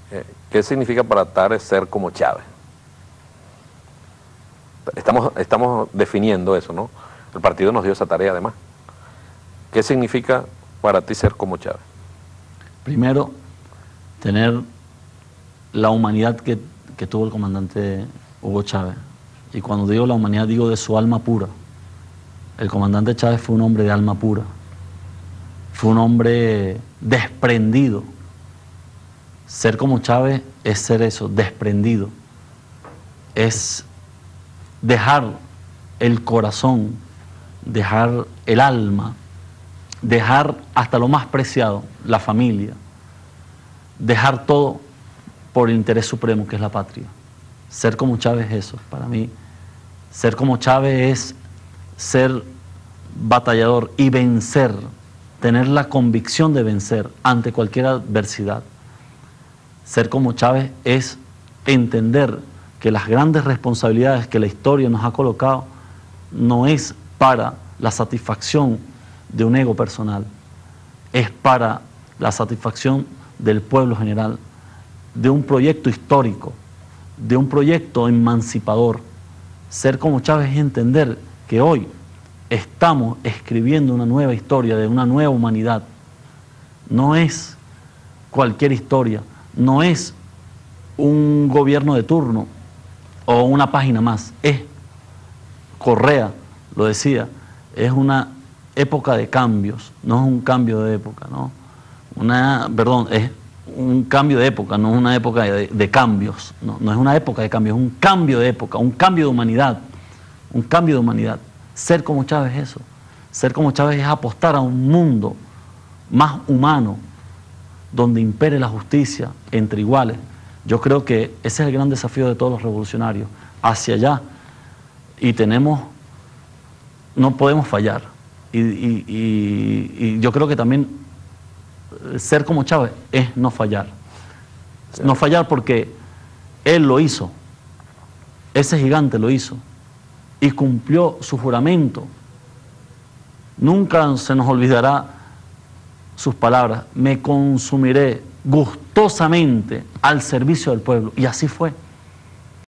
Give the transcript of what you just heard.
¿Qué significa para Tares ser como Chávez? Estamos definiendo eso, ¿no? El partido nos dio esa tarea además. ¿Qué significa para ti ser como Chávez? Primero, tener la humanidad que tuvo el comandante Hugo Chávez. Y cuando digo la humanidad, digo de su alma pura. El comandante Chávez fue un hombre de alma pura. Fue un hombre desprendido. Ser como Chávez es ser eso, desprendido. Es dejar el corazón, dejar el alma, dejar hasta lo más preciado, la familia, dejar todo por el interés supremo que es la patria. Ser como Chávez es eso, para mí. Ser como Chávez es ser batallador y vencer, tener la convicción de vencer ante cualquier adversidad. Ser como Chávez es entender que las grandes responsabilidades que la historia nos ha colocado no es para la satisfacción de un ego personal, es para la satisfacción del pueblo general, de un proyecto histórico, de un proyecto emancipador. Ser como Chávez es entender que hoy estamos escribiendo una nueva historia de una nueva humanidad. No es cualquier historia, no es un gobierno de turno o una página más, es, Correa lo decía, es una época de cambios, no es un cambio de época, ¿no? Es un cambio de época, no es una época de cambios, no es una época de cambios, es un cambio de época, un cambio de humanidad, un cambio de humanidad. Ser como Chávez es eso, ser como Chávez es apostar a un mundo más humano, donde impere la justicia entre iguales. Yo creo que ese es el gran desafío de todos los revolucionarios, hacia allá, y no podemos fallar. Y yo creo que también ser como Chávez es no fallar. Sí. No fallar porque él lo hizo, ese gigante lo hizo, y cumplió su juramento. Nunca se nos olvidará sus palabras: me consumiré gustosamente al servicio del pueblo. Y así fue.